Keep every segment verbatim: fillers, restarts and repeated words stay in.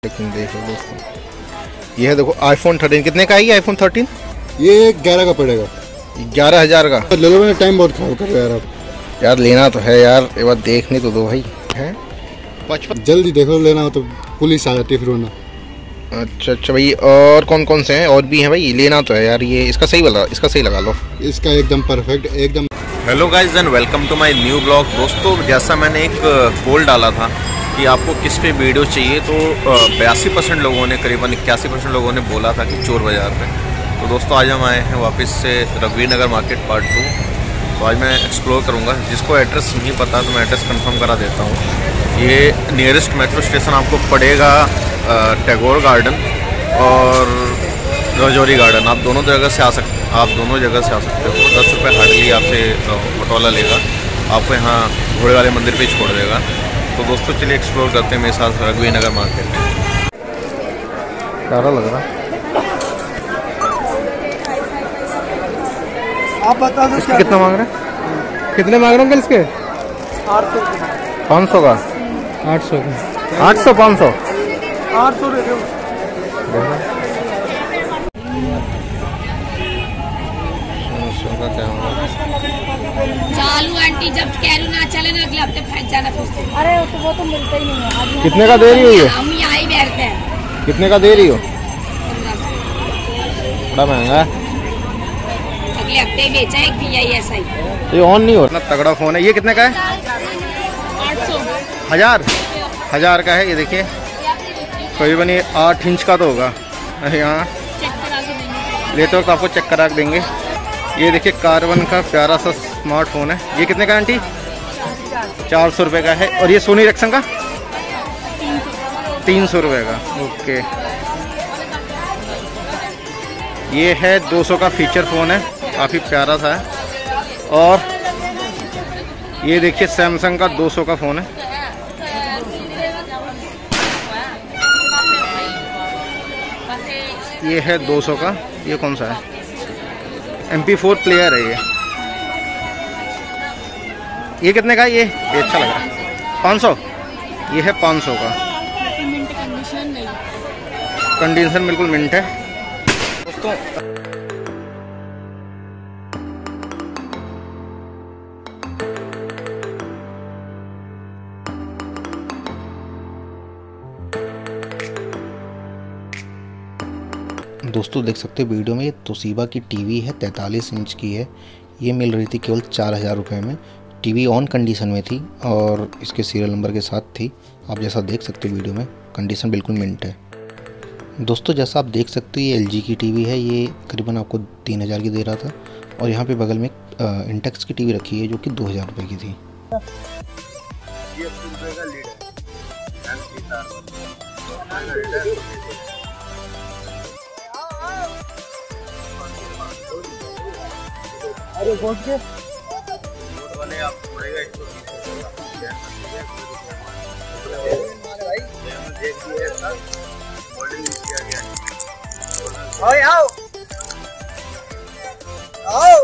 लेकिन देखो दोस्तों, ये है देखो आईफोन थर्टीन। कितने का है ये आईफोन थर्टीन? ये ग्यारह का पड़ेगा। ग्यारह हजार का ले लो, मैंने टाइम बहुत खराब कर रहे यार आप। यार लेना तो है यार, एक बार देखने तो दो भाई। है पचपन, जल्दी देखो, लेना हो तो पुलिस आ जाती है फिर वरना। अच्छा अच्छा भाई, और कौन कौन से हैं? और भी हैं भाई, लेना तो है यार। ये इसका सही लगा, इसका सही लगा लो, इसका एकदम परफेक्ट एकदम। Hello guys and welcome to my new blog. दोस्तों जैसा मैंने एक पोल डाला था कि आपको किस पे वीडियो चाहिए, तो बयासी परसेंट लोगों ने, करीबन इक्यासी परसेंट लोगों ने बोला था कि चोर बाज़ार पे। तो दोस्तों आज हम आए हैं वापस से रघुवीर नगर मार्केट पार्ट टू। तो आज मैं एक्सप्लोर करूंगा। जिसको एड्रेस नहीं पता तो मैं एड्रेस कंफर्म करा देता हूं। ये नियरेस्ट मेट्रो स्टेशन आपको पड़ेगा टैगोर गार्डन और रजौरी गार्डन। आप दोनों जगह से आ सकते आप दोनों जगह से आ सकते हो। दस रुपये हार्डली आपसे ऑटोला लेगा, आपको यहाँ घोड़े वाले मंदिर पे छोड़ देगा। तो दोस्तों चलिए एक्सप्लोर करते हैं मेरे साथ रघुवीर नगर मार्केट में। प्यारा लग रहा। आप बता दो इसके कितना मांग रहे हैं? कितने मांग रहे हैं इसके? आठ सौ पाँच सौ का आठ सौ का आठ सौ पाँच सौ आठ सौ दे दो। चालू आंटी, जब कैरू ना चले ना अगले हफ्ते फेंक जाना फिर से। अरे तो वो तो मिलता ही नहीं है। आज कितने का दे रही हो ये? हम यहाँ ही बैठते हैं। कितने का दे रही हो? बड़ा महंगा है। अगले हफ्ते ही बेचा एक भी आई ऐसा ही। ये ऑन नहीं हो रहा। तगड़ा फोन है। ये कितने का है? आठ सौ हजार हजार का है। ये देखिए करीबन ये आठ इंच का तो होगा। यहाँ लेते वक्त आपको चेक करा देंगे। ये देखिए कार्बन का प्यारा सा स्मार्टफोन है। ये कितने का आंटी? चार सौ रुपये का है। और ये सोनी रिक्सन का तीन सौ रुपये का। ओके, ये है दो सौ का फीचर फ़ोन है, काफ़ी प्यारा सा है। और ये देखिए सैमसंग का दो सौ का फ़ोन है। ये है दो सौ का। ये कौन सा है? एम पी फोर प्लेयर है ये। ये कितने का है? ये ये अच्छा लग रहा है। पाँच सौ। ये है पाँच सौ का। कंडीशन बिल्कुल मिंट है दोस्तों। दोस्तों देख सकते हो वीडियो में, ये तोशिबा की टीवी है, तैंतालीस इंच की है। ये मिल रही थी केवल चार हज़ार रुपये में। टीवी ऑन कंडीशन में थी और इसके सीरियल नंबर के साथ थी। आप जैसा देख सकते हो वीडियो में, कंडीशन बिल्कुल मिंट है। दोस्तों जैसा आप देख सकते हो ये एल जी की टीवी है। ये करीबन आपको तीन हज़ार की दे रहा था। और यहाँ पे बगल में इंटेक्स की टीवी रखी है जो कि दो हज़ार रुपये की थी। अरे पहुंच के वाले आपको पड़ेगा एक सौ आओ आओ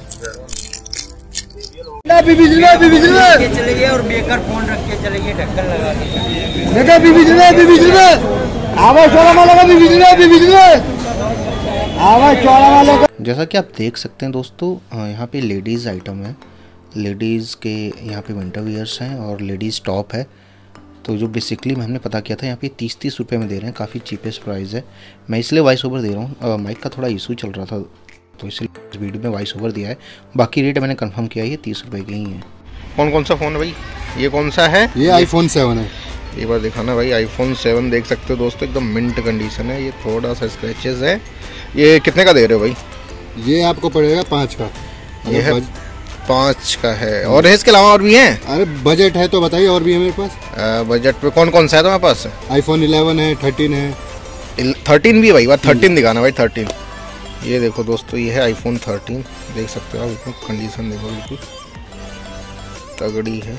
बीबी जी ने बीबी जी ने चले गए और बेकार फोन रख के चले गए, ढक्कन लगा के। देखा बीबी जी ने बीबी जी ने आवाज चौड़ा वाला का बीबी जी ने बीबी जी ने आवाज चौड़ा वाले का। जैसा कि आप देख सकते हैं दोस्तों, यहाँ पे लेडीज़ आइटम है। लेडीज़ के यहाँ पे विंटर वियर्स हैं और लेडीज़ टॉप है। तो जो बेसिकली हमने पता किया था यहाँ पे तीस तीस रुपये में दे रहे हैं, काफ़ी चीपेस्ट प्राइस है। मैं इसलिए वॉइस ओवर दे रहा हूँ, माइक का थोड़ा इशू चल रहा था तो इसलिए इस वीडियो में वॉइस ओवर दिया है। बाकी रेट मैंने कंफर्म किया है, ये तीस रुपये के ही है। कौन कौन सा फ़ोन है भाई? ये कौन सा है? ये आईफोन सेवन है। एक बार दिखाना भाई। आईफोन सेवन देख सकते हो दोस्तों, एकदम मिंट कंडीशन है। ये थोड़ा सा स्क्रैचेस है। ये कितने का दे रहे हो भाई? ये आपको पड़ेगा पाँच का। ये है पाँच का है। और इसके अलावा और भी हैं? अरे बजट है तो बताइए, और भी है मेरे पास। आ, बजट पे कौन कौन सा है तुम्हारे पास? आईफोन इलेवन है, थर्टीन है। थर्टीन भी है भाई? बात थर्टीन दिखाना भाई। थर्टीन ये देखो दोस्तों, ये है आईफोन थर्टीन। देख सकते हो आप, इसमें कंडीशन देखो बिल्कुल तगड़ी है।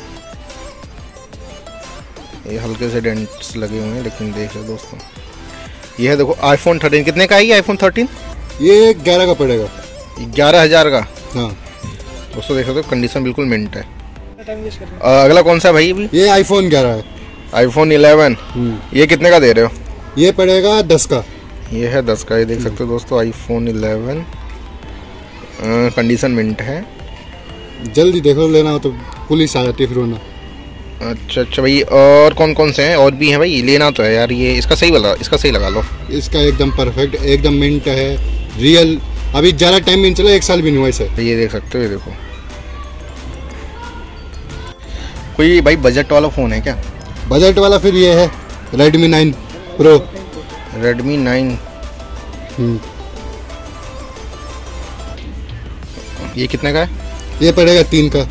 ये हल्के से डेंट्स लगे हुए हैं लेकिन देख लो दोस्तों, ये है देखो आईफोन थर्टीन। कितने का है ये आईफोन थर्टीन? ये ग्यारह का पड़ेगा। ग्यारह हज़ार का। हाँ दोस्तों देख सकते हो कंडीशन बिल्कुल मिंट है। अगला कौन सा है भाई? अभी ये आईफोन ग्यारह है। IPhone eleven. ये कितने का दे रहे हो? ये पड़ेगा दस का। ये है दस का, ये देख सकते हो दोस्तों आईफोन इलेवन, कंडीशन मिंट है। जल्दी देखो, लेना हो तो पुलिस आ जाती है फिर वरना। अच्छा अच्छा भाई, और कौन कौन से हैं? और भी हैं भाई, लेना तो है यार। ये इसका सही वाला, इसका सही लगा लो। इसका एकदम परफेक्ट, एकदम मिंट है, रियल। अभी ज़्यादा टाइम भी नहीं चला, एक साल भी नहीं हुआ इसे। ये देख सकते हो, ये देखो। कोई भाई बजट वाला फ़ोन है क्या? बजट वाला फिर ये है Redmi nine pro. Redmi nine, ये कितने का है? ये पड़ेगा तीन का।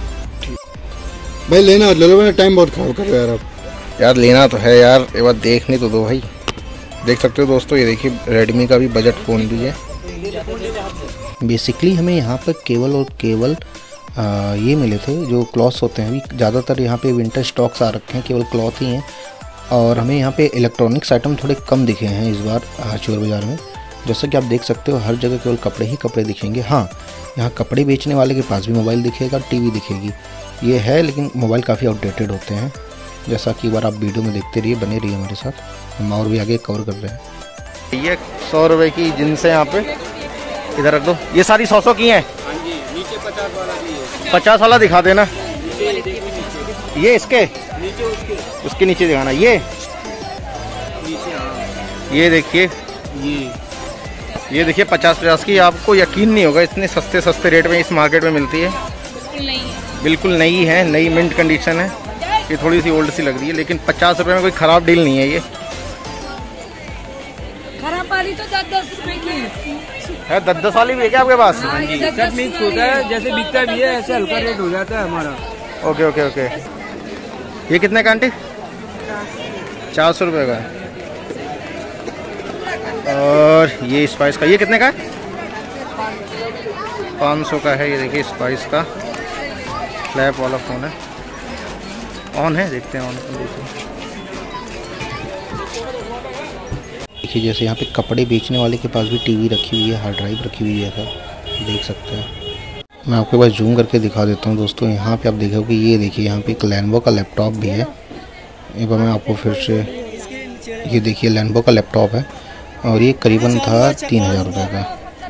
भाई लेना ले लो, मैंने टाइम बहुत खराब कर रहे हो यार आप। यार लेना तो है यार, एक बार देखने तो दो भाई। देख सकते हो दोस्तों, ये देखिए रेडमी का भी बजट फ़ोन भी है। बेसिकली हमें यहाँ पर केवल और केवल आ, ये मिले थे जो क्लॉथ्स होते हैं। अभी ज़्यादातर यहाँ पे विंटर स्टॉक्स आ रखे हैं, केवल क्लॉथ ही हैं। और हमें यहाँ पे इलेक्ट्रॉनिक्स आइटम थोड़े कम दिखे हैं इस बार चोर बाज़ार में। जैसा कि आप देख सकते हो, हर जगह केवल कपड़े ही कपड़े दिखेंगे। हाँ, यहाँ कपड़े बेचने वाले के पास भी मोबाइल दिखेगा, टीवी दिखेगी। ये है, लेकिन मोबाइल काफ़ी आउटडेटेड होते हैं। जैसा कि एक बार आप वीडियो में देखते रहिए, बने रहिए हमारे साथ, हम और भी आगे कवर कर रहे हैं। ये सौ रुपये की जींस है, यहाँ पे इधर रख दो। ये सारी सौ सौ की हैं। नीचे पचास वाला भी है। पचास वाला दिखा देना। ये इसके नीचे उसके उसके नीचे दिखाना। ये नीचे, हाँ ये देखिए, ये ये देखिए पचास पचास की। आपको यकीन नहीं होगा, इतने सस्ते सस्ते रेट में इस मार्केट में मिलती है। बिल्कुल नई है, नई मिंट कंडीशन है। ये थोड़ी सी ओल्ड सी लग रही है, लेकिन पचास रुपये में कोई ख़राब डील नहीं है। ये खराब वाली तो दस दस रुपए की है। दस दस वाली भी है क्या आपके पास? हाँ, ये दस सब दस मिक्स वाली होता है, जैसे बिकता भी है ऐसे हल्का रेट हो जाता है हमारा। Okay okay okay. ये कितने का आंटी? चार सौ रुपये का है। और ये स्पाइस का, ये कितने का है? पाँच सौ का है। ये देखिए स्पाइस का फ्लैप वाला फ़ोन है। ऑन है, देखते हैं ऑन कंडीशन। देखिए जैसे यहाँ पे कपड़े बेचने वाले के पास भी टीवी रखी हुई है, हार्ड ड्राइव रखी हुई है, सब देख सकते हैं। मैं आपके पास जूम करके दिखा देता हूँ दोस्तों। यहाँ पे आप देखोगे, ये देखिए यहाँ पे एक लेनोवो का लैपटॉप भी है। एक बार मैं आपको फिर से, ये देखिए लेनोवो का लैपटॉप है और ये करीबन था तीन हज़ार रुपये का।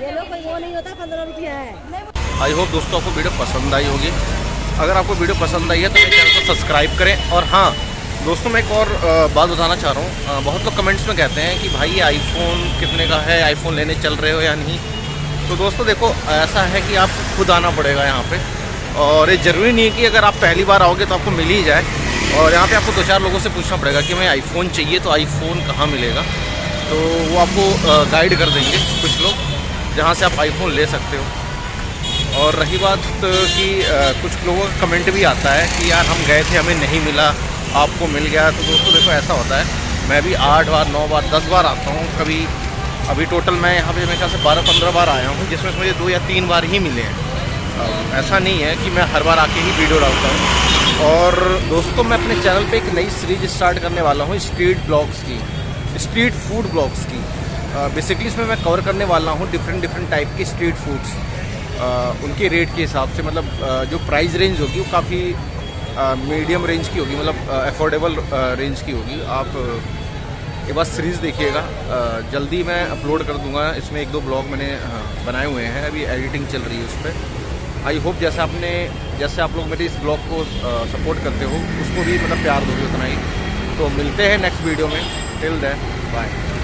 आई होप दोस्तों आपको वीडियो पसंद आई होगी। अगर आपको वीडियो पसंद आई है तो मेरे चैनल को सब्सक्राइब करें। और हाँ दोस्तों, मैं एक और बात बताना चाह रहा हूँ। बहुत लोग कमेंट्स में कहते हैं कि भाई ये आईफोन कितने का है, आईफोन लेने चल रहे हो या नहीं। तो दोस्तों देखो, ऐसा है कि आपको खुद आना पड़ेगा यहाँ पे। और ये ज़रूरी नहीं है कि अगर आप पहली बार आओगे तो आपको मिल ही जाए। और यहाँ पे आपको दो चार लोगों से पूछना पड़ेगा कि हमें आईफोन चाहिए, तो आईफोन कहाँ मिलेगा। तो वो आपको गाइड कर देंगे कुछ लोग, जहाँ से आप आईफोन ले सकते हो। और रही बात कि कुछ लोगों का कमेंट भी आता है कि यार हम गए थे, हमें नहीं मिला, आपको मिल गया। तो दोस्तों देखो, ऐसा होता है, मैं भी आठ बार नौ बार दस बार आता हूँ कभी। अभी टोटल मैं यहाँ पे मेरे ख्याल से बारह पंद्रह बार आया हूँ, जिसमें मुझे दो या तीन बार ही मिले हैं। ऐसा नहीं है कि मैं हर बार आके ही वीडियो डालता हूँ। और दोस्तों, मैं अपने चैनल पे एक नई सीरीज स्टार्ट करने वाला हूँ, स्ट्रीट ब्लॉग्स की, स्ट्रीट फूड ब्लॉग्स की। बेसिकली इसमें मैं कवर करने वाला हूँ डिफरेंट डिफरेंट टाइप के स्ट्रीट फूड्स, उनके रेट के हिसाब से। मतलब जो प्राइस रेंज होगी वो काफ़ी मीडियम रेंज की होगी, मतलब अफोर्डेबल रेंज की होगी। आप एक बार सीरीज़ देखिएगा, जल्दी मैं अपलोड कर दूंगा। इसमें एक दो ब्लॉग मैंने बनाए हुए हैं, अभी एडिटिंग चल रही है उस पर। आई होप जैसे आपने जैसे आप लोग मेरे इस ब्लॉग को सपोर्ट करते हो, उसको भी मतलब प्यार दोगे उतना ही। तो मिलते हैं नेक्स्ट वीडियो में। Till then bye.